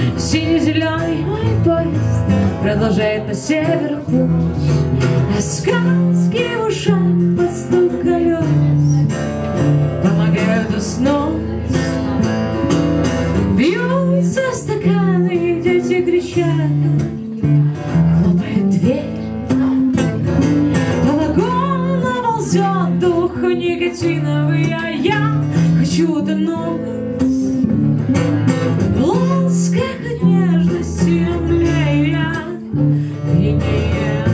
Сине-зеленый мой поезд продолжает на север путь, а сказки в ушах под стук колес помогают уснуть. Бьются стаканы, дети кричат, хлопает дверь. По вагону ползет дух никотиновый, а я хочу утонуть в ласках от нежности, млея, пьянея.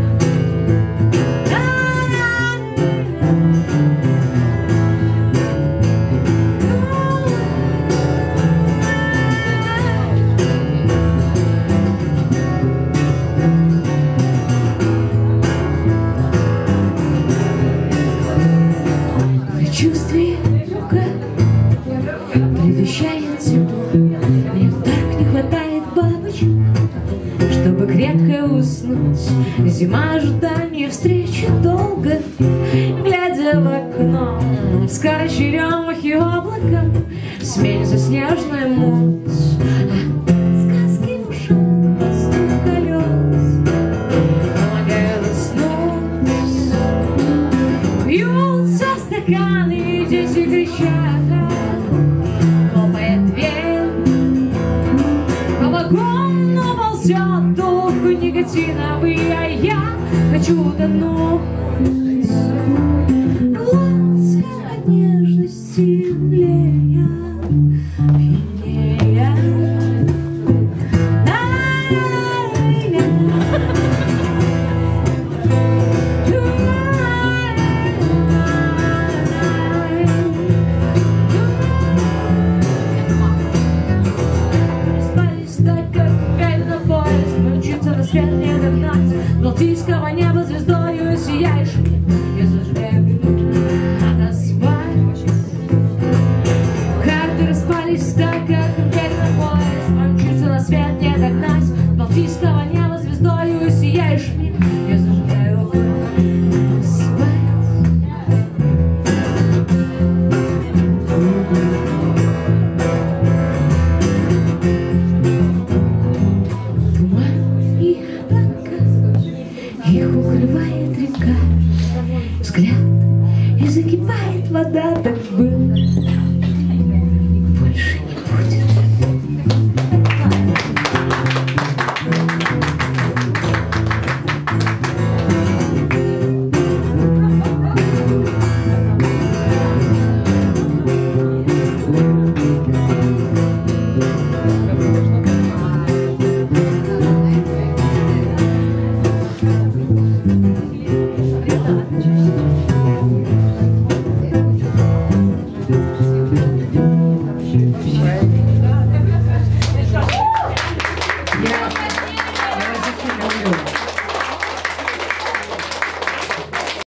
Чувствие рука предвещает тепло. Мне так не хватает бабочек, чтобы крепко уснуть. Зима ожидания встречи долго, глядя в окно. Скоро черемухи облака сменится снежная муть. Сказки в ушах под стук колес помогают уснуть. Бьются стаканы, дети кричат, хлопает дверь. По вагону ползет дух никотиновый, а я хочу утонуть в ласках от нежности, млея, пьянея. Балтийского неба звездою сияешь мне, я зажигаю минуту, надо спать. Карты распались так, как конкретно поезд, мчится на свет не догнать. Балтийского неба звездою сияешь мне, я зажигаю огонь, спать. Туман и облака, их укрывает река, взгляд, и закипает вода, так было.